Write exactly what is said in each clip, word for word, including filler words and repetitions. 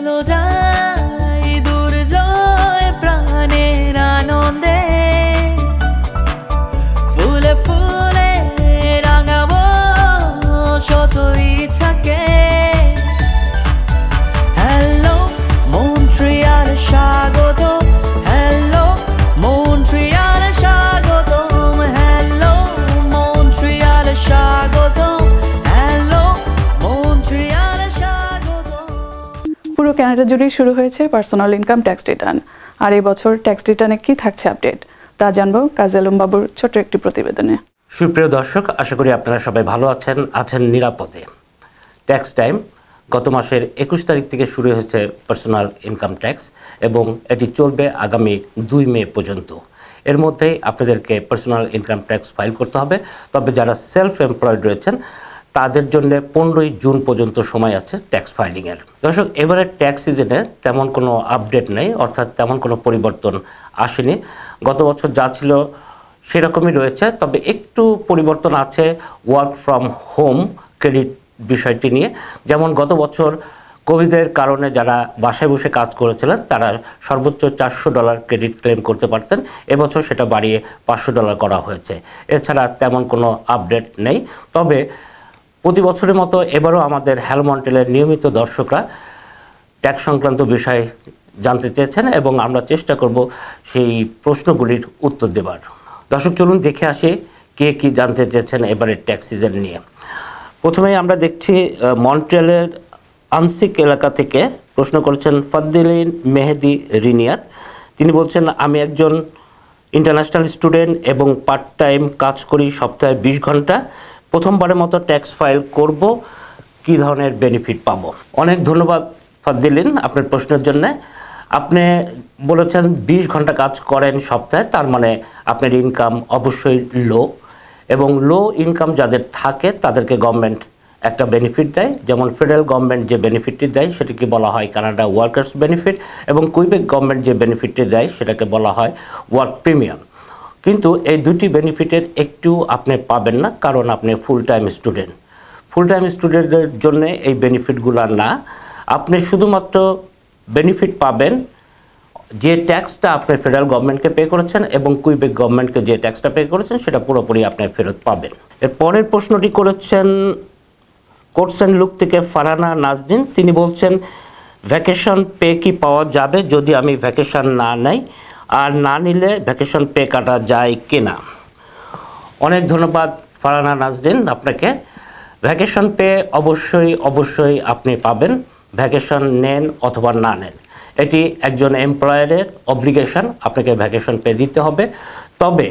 চলো যাই দুর্জয় প্রাণের আনন্দে ফুলে ফুলে রাঙাবো শত ইচ্ছাকে হ্যালো মন্ট্রিয়াল স্বাগত হ্যালো মন্ট্রিয়াল স্বাগত হ্যালো মন্ট্রিয়াল স্বাগত হ্যালো মন্ট্রিয়াল স্বাগত। পুরো কানাডা জুড়ে শুরু হয়েছে পার্সোনাল ইনকাম ট্যাক্স রিটার্ন, আর এই বছর ট্যাক্স রিটার্নে কি থাকছে আপডেট তা জানবো কাজী বাবুর ছোট্ট একটি প্রতিবেদনে। সুপ্রিয় দর্শক, আশা করি আপনারা সবাই ভালো আছেন আছেন নিরাপদে। ট্যাক্স টাইম গত মাসের একুশ তারিখ থেকে শুরু হয়েছে পার্সোনাল ইনকাম ট্যাক্স এবং এটি চলবে আগামী দুই মে পর্যন্ত। এর মধ্যেই আপনাদেরকে পার্সোনাল ইনকাম ট্যাক্স ফাইল করতে হবে, তবে যারা সেলফ এমপ্লয়েড রয়েছেন তাদের জন্য পনেরোই জুন পর্যন্ত সময় আছে ট্যাক্স ফাইলিংয়ের। দর্শক, এবারে ট্যাক্স সিজনে তেমন কোনো আপডেট নেই, অর্থাৎ তেমন কোনো পরিবর্তন আসেনি। গত বছর যা ছিল সেরকমই রয়েছে, তবে একটু পরিবর্তন আছে ওয়ার্ক ফ্রম হোম ক্রেডিট বিষয়টি নিয়ে। যেমন গত বছর কোভিডের কারণে যারা বাসায় বসে কাজ করেছিলেন তারা সর্বোচ্চ চারশো ডলার ক্রেডিট ক্লেম করতে পারতেন, এবছর সেটা বাড়িয়ে পাঁচশো ডলার করা হয়েছে। এছাড়া তেমন কোনো আপডেট নেই, তবে প্রতি বছরের মতো এবারও আমাদের হ্যালো মন্ট্রিয়ালের নিয়মিত দর্শকরা ট্যাক্স সংক্রান্ত বিষয় জানতে চেয়েছেন এবং আমরা চেষ্টা করব সেই প্রশ্নগুলির উত্তর দেবার। দর্শক, চলুন দেখে আসি কে কি জানতে চেয়েছেন এবারের ট্যাক্স সিজন নিয়ে। প্রথমেই আমরা দেখছি মন্ট্রিয়ালের আনসিক এলাকা থেকে প্রশ্ন করেছেন ফদ্দিলিন মেহেদি রিনিয়াত। তিনি বলছেন, আমি একজন ইন্টারন্যাশনাল স্টুডেন্ট এবং পার্ট টাইম কাজ করি সপ্তাহে বিশ ঘন্টা। প্রথমবারের মতো ট্যাক্স ফাইল করব, কী ধরনের বেনিফিট পাবো? অনেক ধন্যবাদ ফদ্দিলিন আপনার প্রশ্নের জন্য। আপনি বলেছেন বিশ ঘন্টা কাজ করেন সপ্তাহে, তার মানে আপনার ইনকাম অবশ্যই লো, এবং লো ইনকাম যাদের থাকে তাদেরকে গভর্নমেন্ট একটা বেনিফিট দেয়। যেমন ফেডারেল গভর্নমেন্ট যে বেনিফিটটি দেয় সেটাকে বলা হয় কানাডা ওয়ার্কার্স বেনিফিট, এবং কুইবেক গভর্নমেন্ট যে বেনিফিটটি দেয় সেটাকে বলা হয় ওয়ার্ক প্রিমিয়াম। কিন্তু এই দুটি বেনিফিটের একটু আপনি পাবেন না, কারণ আপনি full time student. Full time স্টুডেন্টদের জন্য এই বেনিফিটগুলো না, আপনি শুধুমাত্র বেনিফিট পাবেন যে ট্যাক্সটা আপনি ফেডারেল গভর্নমেন্টকে পে করেছেন এবং কুইবেক গভর্নমেন্টকে যে ট্যাক্সটা পে করেছেন সেটা পুরোপুরি আপনি ফেরত পাবেন। এর পরের প্রশ্নটি করেছেন কোর্টস অ্যান্ড লুক থেকে ফারহানা নাজদিন। তিনি বলছেন, ভ্যাকেশন পে কি পাওয়া যাবে যদি আমি ভ্যাকেশন না নেই, আর না নিলে ভ্যাকেশন পে কাটা যায় কিনা? অনেক ধন্যবাদ ফারহানা নাজদিন আপনাকে। ভ্যাকেশন পে অবশ্যই অবশ্যই আপনি পাবেন, ভ্যাকেশন নেন অথবা না নেন। এটি একজন এমপ্লয়ারের অব্লিগেশন, আপনাকে ভ্যাকেশন পে দিতে হবে। তবে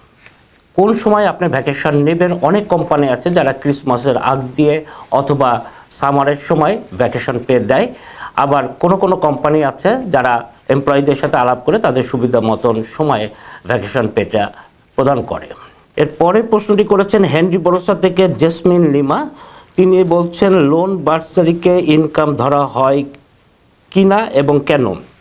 কোন সময় আপনি ভ্যাকেশন নেবেন, অনেক কোম্পানি আছে যারা ক্রিসমাসের আগ দিয়ে অথবা সামারের সময় ভ্যাকেশন পে দেয়। আবার কোনো কোনো কোম্পানি আছে যারা এমপ্লয়ীদের সাথে আলাপ করে তাদের সুবিধা মতন সময়ে ভ্যাকেশন পেটা প্রদান করে। এর পরের প্রশ্নটি করেছেন হেনরি বরসা থেকে জেসমিন লিমা। তিনি বলছেন, লোন বার্সারিকে ইনকাম ধরা হয় কি না এবং কেন?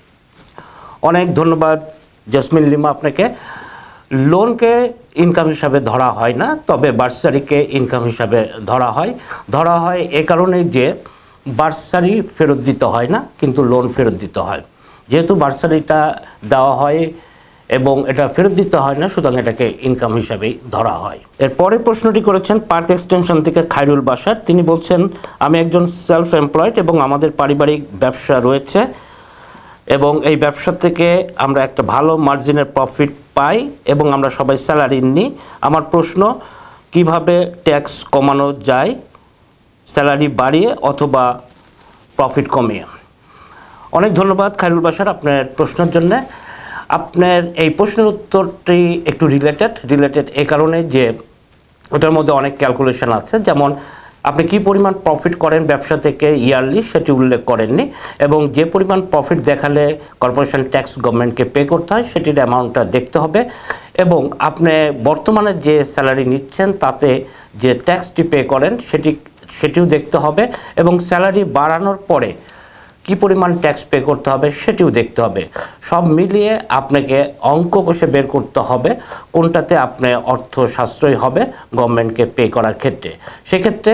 অনেক ধন্যবাদ জেসমিন লিমা আপনাকে। লোনকে ইনকাম হিসাবে ধরা হয় না, তবে বার্সারিকে ইনকাম হিসাবে ধরা হয়। ধরা হয় এ কারণে যে বার্সারি ফেরত দিতে হয় না, কিন্তু লোন ফেরত দিতে হয়। যেহেতু বার্সারিটা দেওয়া হয় এবং এটা ফেরত দিতে হয় না, সুতরাং এটাকে ইনকাম হিসাবেই ধরা হয়। এর পরের প্রশ্নটি করেছেন পার্ক এক্সটেনশন থেকে খায়রুল বাসার। তিনি বলছেন, আমি একজন সেলফ এমপ্লয়েড এবং আমাদের পারিবারিক ব্যবসা রয়েছে এবং এই ব্যবসা থেকে আমরা একটা ভালো মার্জিনের প্রফিট পাই এবং আমরা সবাই স্যালারি নিই। আমার প্রশ্ন, কিভাবে ট্যাক্স কমানো যায়, স্যালারি বাড়িয়ে অথবা প্রফিট কমিয়ে? অনেক ধন্যবাদ খায়রুল বাসার আপনার প্রশ্নের জন্য। আপনার এই প্রশ্নের উত্তরটি একটু রিলেটেড রিলেটেড এ কারণে যে ওটার মধ্যে অনেক ক্যালকুলেশন আছে। যেমন আপনি কি পরিমাণ প্রফিট করেন ব্যবসা থেকে ইয়ারলি সেটি উল্লেখ করেননি, এবং যে পরিমাণ প্রফিট দেখালে কর্পোরেশন ট্যাক্স গভর্নমেন্টকে পে করতে হয় সেটির অ্যামাউন্টটা দেখতে হবে, এবং আপনি বর্তমানে যে স্যালারি নিচ্ছেন তাতে যে ট্যাক্সটি পে করেন সেটি সেটিও দেখতে হবে, এবং স্যালারি বাড়ানোর পরে কি পরিমাণ ট্যাক্স পে করতে হবে সেটিও দেখতে হবে। সব মিলিয়ে আপনাকে অঙ্ক কষে বের করতে হবে কোনটাতে আপনি অর্থ সাশ্রয় হবে গভর্নমেন্টকে পে করার ক্ষেত্রে। সেক্ষেত্রে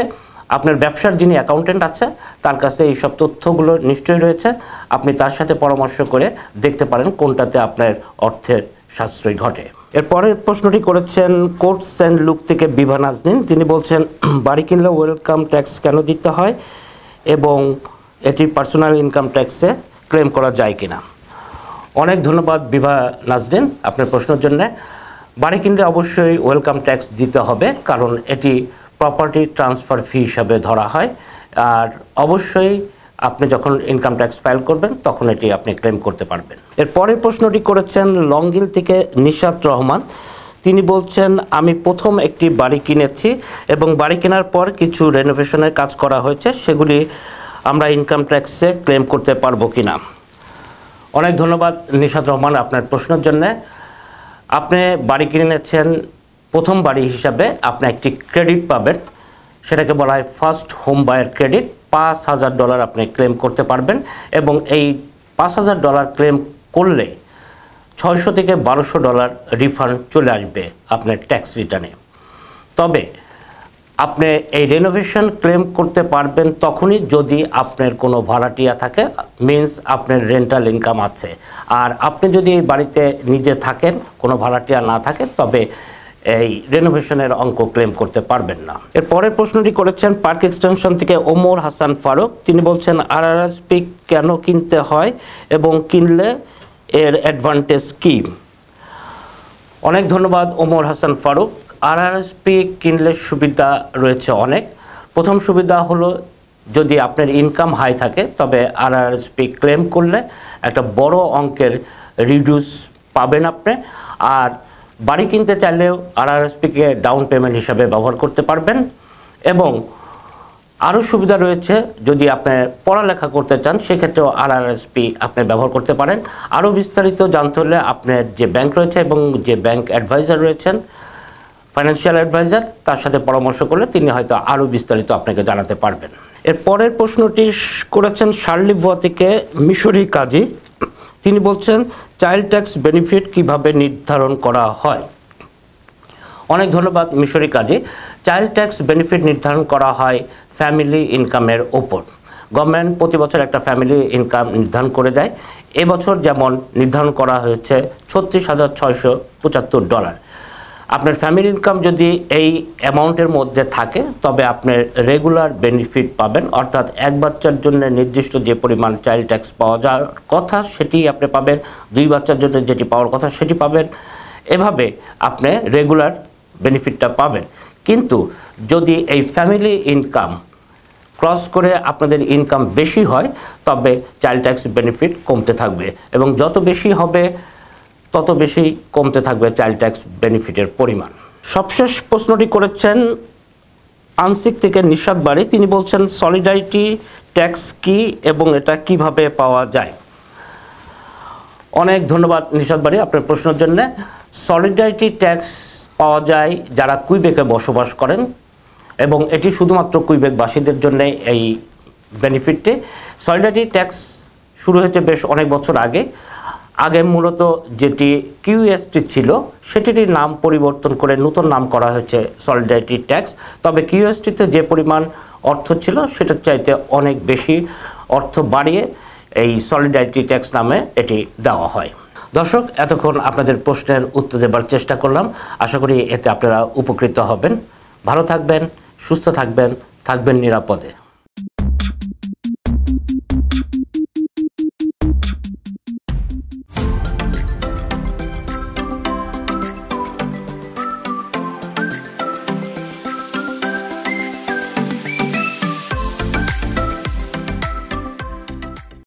আপনার ব্যবসার যিনি অ্যাকাউন্টেন্ট আছে তার কাছে এই সব তথ্যগুলো নিশ্চয়ই রয়েছে, আপনি তার সাথে পরামর্শ করে দেখতে পারেন কোনটাতে আপনার অর্থের সাশ্রয় ঘটে। এর পরের প্রশ্নটি করেছেন কোটস অ্যান্ড লুক থেকে বিভা নাজনীন। তিনি বলছেন বাড়ি কিনলে ওয়েলকাম ট্যাক্স কেন দিতে হয় এবং এটি পার্সোনাল ইনকাম ট্যাক্সে ক্লেম করা যায় কিনা। অনেক ধন্যবাদ বিভা নাজনীন আপনার প্রশ্নের জন্য। বাড়ি কিনলে অবশ্যই ওয়েলকাম ট্যাক্স দিতে হবে, কারণ এটি প্রপার্টি ট্রান্সফার ফি হিসাবে ধরা হয়। আর অবশ্যই আপনি যখন ইনকাম ট্যাক্স ফাইল করবেন তখন এটি আপনি ক্লেম করতে পারবেন। এর পরের প্রশ্নটি করেছেন লংগিল থেকে নিশাত রহমান। তিনি বলছেন আমি প্রথম একটি বাড়ি কিনেছি এবং বাড়ি কেনার পর কিছু রেনোভেশনের কাজ করা হয়েছে, সেগুলি আমরা ইনকাম ট্যাক্সে ক্লেম করতে পারবো কিনা। অনেক ধন্যবাদ নিশাত রহমান আপনার প্রশ্নের জন্য। আপনি বাড়ি কিনেছেন প্রথম বাড়ি হিসাবে আপনি একটি ক্রেডিট পাবেন, সেটাকে বলা হয় ফার্স্ট হোম বায়ার ক্রেডিট। পাঁচ হাজার ডলার আপনি ক্লেম করতে পারবেন এবং এই পাঁচ হাজার ডলার ক্লেম করলে ছয়শো থেকে বারোশো ডলার রিফান্ড চলে আসবে আপনার ট্যাক্স রিটার্নে। তবে আপনি এই রেনোভেশন ক্লেম করতে পারবেন তখনই যদি আপনার কোনো ভাড়াটিয়া থাকে, মিন্স আপনার রেন্টাল ইনকাম আছে। আর আপনি যদি এই বাড়িতে নিজে থাকেন, কোনো ভাড়াটিয়া না থাকে, তবে এই রেনোভেশনের অঙ্ক ক্লেম করতে পারবেন না। এর পরের প্রশ্নটি করেছেন পার্ক এক্সটেনশন থেকে ওমর হাসান ফারুক। তিনি বলছেন আরআরএসপি কেন কিনতে হয় এবং কিনলে এর অ্যাডভান্টেজ কী। অনেক ধন্যবাদ ওমর হাসান ফারুক। আরআরএসপি কিনলে সুবিধা রয়েছে অনেক। প্রথম সুবিধা হলো যদি আপনার ইনকাম হাই থাকে তবে আরআরএসপি ক্লেম করলে একটা বড় অঙ্কের রিডিউস পাবেন আপনি। আর বাড়ি কিনতে চাইলেও আরআরএসপিকে ডাউন পেমেন্ট হিসাবে ব্যবহার করতে পারবেন। এবং আরও সুবিধা রয়েছে, যদি আপনি পড়ালেখা করতে চান সেক্ষেত্রেও আরআরএসপি আপনি ব্যবহার করতে পারেন। আরও বিস্তারিত জানতে হলে আপনার যে ব্যাংক রয়েছে এবং যে ব্যাংক অ্যাডভাইজার রয়েছেন, ফাইন্যান্সিয়াল অ্যাডভাইজার, তার সাথে পরামর্শ করলে তিনি হয়তো আরও বিস্তারিত আপনাকে জানাতে পারবেন। এর পরের প্রশ্নটি করেছেন শার্লি ভুয়া থেকে মিশরি কাজী। তিনি বলছেন চাইল্ড ট্যাক্স বেনিফিট কিভাবে নির্ধারণ করা হয়। অনেক ধন্যবাদ মিশরি কাজী। চাইল্ড ট্যাক্স বেনিফিট নির্ধারণ করা হয় ফ্যামিলি ইনকামের ওপর। গভর্নমেন্ট প্রতি বছর একটা ফ্যামিলি ইনকাম নির্ধারণ করে দেয়। এবছর যেমন নির্ধারণ করা হয়েছে ছত্রিশ হাজার ছয়শো পঁচাত্তর ডলার। আপনার ফ্যামিলি ইনকাম যদি এই অ্যামাউন্টের মধ্যে থাকে তবে আপনার রেগুলার বেনিফিট পাবেন, অর্থাৎ এক বাচ্চার জন্য নির্দিষ্ট যে পরিমাণ চাইল্ড ট্যাক্স পাওয়া যাওয়ার কথা সেটি আপনি পাবেন, দুই বাচ্চার জন্য যেটি পাওয়ার কথা সেটি পাবেন। এভাবে আপনি রেগুলার বেনিফিটটা পাবেন। কিন্তু যদি এই ফ্যামিলি ইনকাম ক্রস করে আপনাদের ইনকাম বেশি হয় তবে চাইল্ড ট্যাক্স বেনিফিট কমতে থাকবে এবং যত বেশি হবে তত বেশি কমতে থাকবে চাইল্ড ট্যাক্স বেনিফিটের পরিমাণ। সবশেষ প্রশ্নটি করেছেন আনসিক থেকে নিশাত বাড়ি। তিনি বলছেন সলিডারিটি ট্যাক্স কি এবং এটা কিভাবে পাওয়া যায়। অনেক ধন্যবাদ নিশাত বাড়ি আপনার প্রশ্নের জন্য। সলিডারিটি ট্যাক্স পাওয়া যায় যারা কুইবেকে বসবাস করেন এবং এটি শুধুমাত্র কুইবেকবাসীদের জন্য এই বেনিফিটটি। সলিডারিটি ট্যাক্স শুরু হয়েছে বেশ অনেক বছর আগে। আগে মূলত যেটি কিউএসটি ছিল সেটির নাম পরিবর্তন করে নতুন নাম করা হয়েছে সলিডারিটি ট্যাক্স। তবে কিউএসটিতে যে পরিমাণ অর্থ ছিল সেটার চাইতে অনেক বেশি অর্থ বাড়িয়ে এই সলিডারিটি ট্যাক্স নামে এটি দেওয়া হয়। দর্শক, এতক্ষণ আপনাদের প্রশ্নের উত্তর দেবার চেষ্টা করলাম। আশা করি এতে আপনারা উপকৃত হবেন। ভালো থাকবেন, সুস্থ থাকবেন, থাকবেন নিরাপদে।